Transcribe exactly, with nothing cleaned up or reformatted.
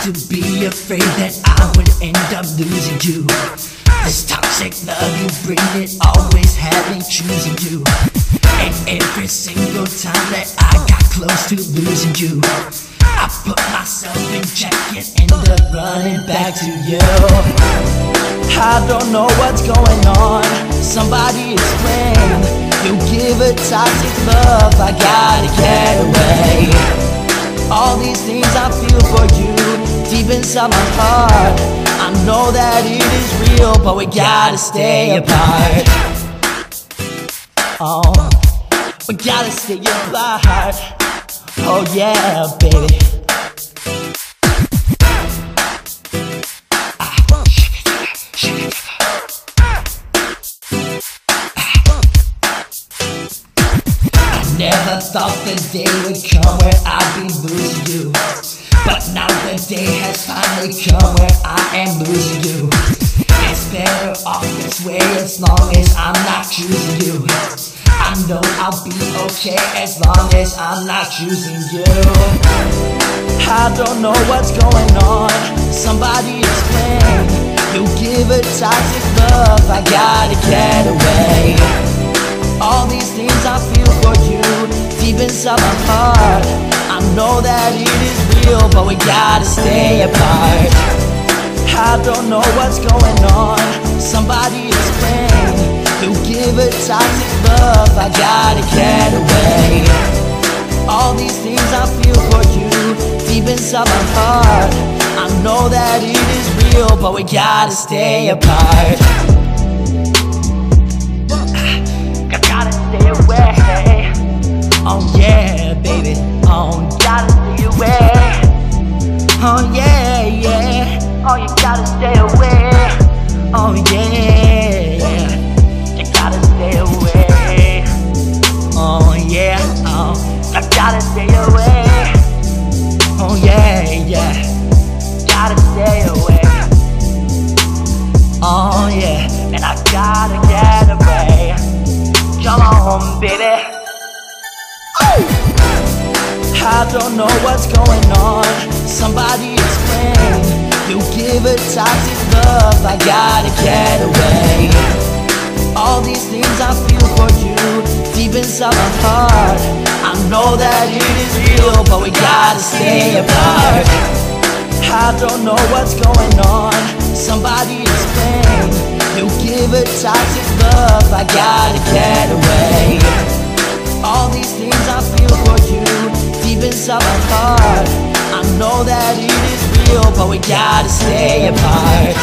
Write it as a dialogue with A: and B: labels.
A: used to be afraid that I would end up losing you. This toxic love you bring, it always had me choosing you. And every single time that I got close to losing you, I put myself in check and end up running back to you. I don't know what's going on, somebody explain. You give a toxic love, I gotta get away. All these things I feel for you, deep inside my heart, I know that it is real, but we gotta stay apart. Oh, we gotta stay apart. Oh yeah, baby. Never thought the day would come where I'd be losing you, but now the day has finally come where I am losing you. It's better off this way as long as I'm not choosing you. I know I'll be okay as long as I'm not choosing you. I don't know what's going on, somebody explain. You give a toxic love, I gotta get away. All these things I feel for you, deep inside my heart, I know that it is real, but we gotta stay apart. I don't know what's going on, somebody explain. You give a toxic love, I gotta get away. All these things I feel for you, deep inside my heart, I know that it is real, but we gotta stay apart. Stay away. Oh yeah, baby. Oh, gotta stay away. Oh yeah, yeah. Oh, you gotta stay away. Oh yeah, you gotta stay away. Oh yeah, oh, I gotta stay away. Oh yeah, yeah, gotta stay away. Oh yeah, and I gotta get away. Come on, baby. I don't know what's going on, somebody explain. You give a toxic love, I gotta get away. All these things I feel for you, deep inside my heart, I know that it is real, but we gotta stay apart. I don't know what's going on, somebody explain. You give a toxic love, I gotta get away. All these things I feel for you, deep inside my heart, I know that it is real, but we gotta stay apart.